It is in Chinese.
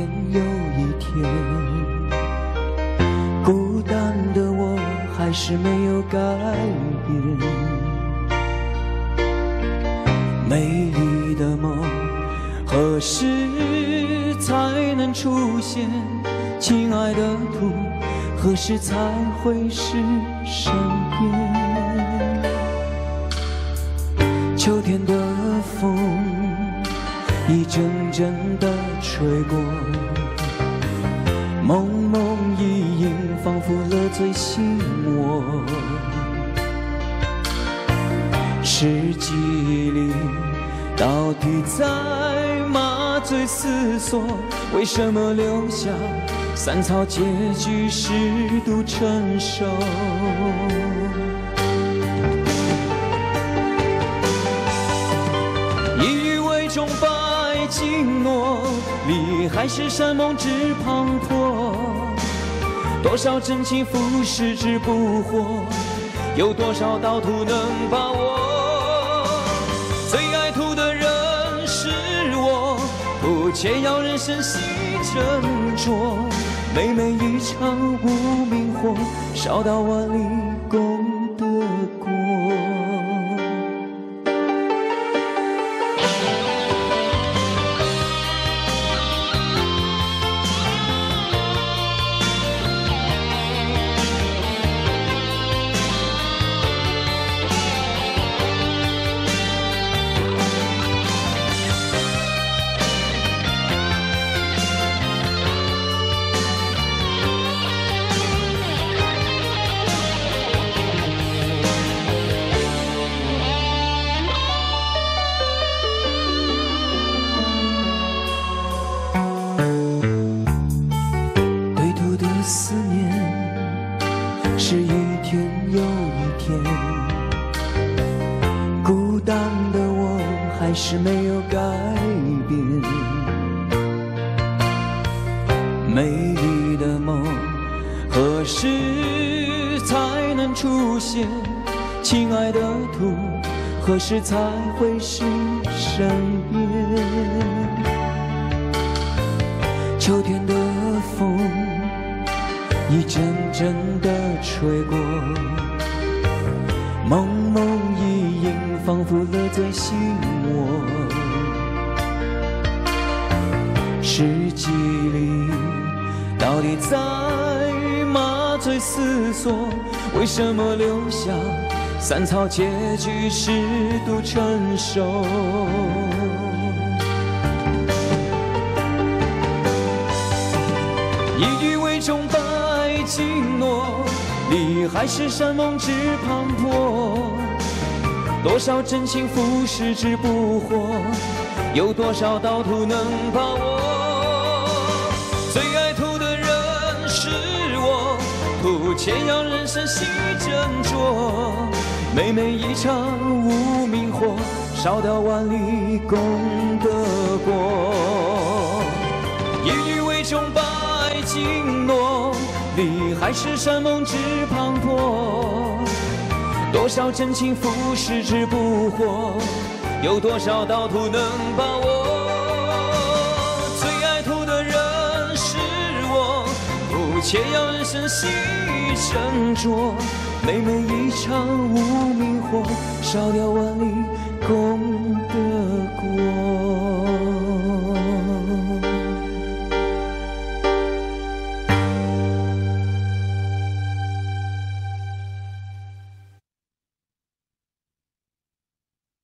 天又一天，孤单的我还是没有改变。美丽的梦何时才能出现？亲爱的图何时才会是身边？秋天的风一阵阵地吹过，蒙蒙一影仿佛勒醉心窝。世纪里到底在麻醉思索，为什么留下散草结局适度成熟？钟摆经诺，离海誓山盟只滂沱。多少真情付世之不惑，有多少道途能把握？最爱图的人是我，不切要人生细斟酌。每每一场无名火，烧到万里功德国。思念是一天又一天，孤单的我还是没有改变。美丽的梦何时才能出现？亲爱的图何时才会是身边？秋天的风一阵阵地吹过，蒙蒙一影仿佛勒醉心窝。世纪里到底在麻醉思索，为什么留下散草结局适度成熟？一语为钟摆经诺，离海誓山盟只滂沱。多少真情付世之不惑，有多少道途能把握？最爱图的人是我，图且要人生细斟酌。每每一场无名火，烧掉万里功德国。一语为钟摆经诺，离海誓山盟只滂沱。多少真情付世之不惑，有多少道途能把握？最爱图的人是我，不切要人生细斟酌。每每一场无名火，烧掉万里功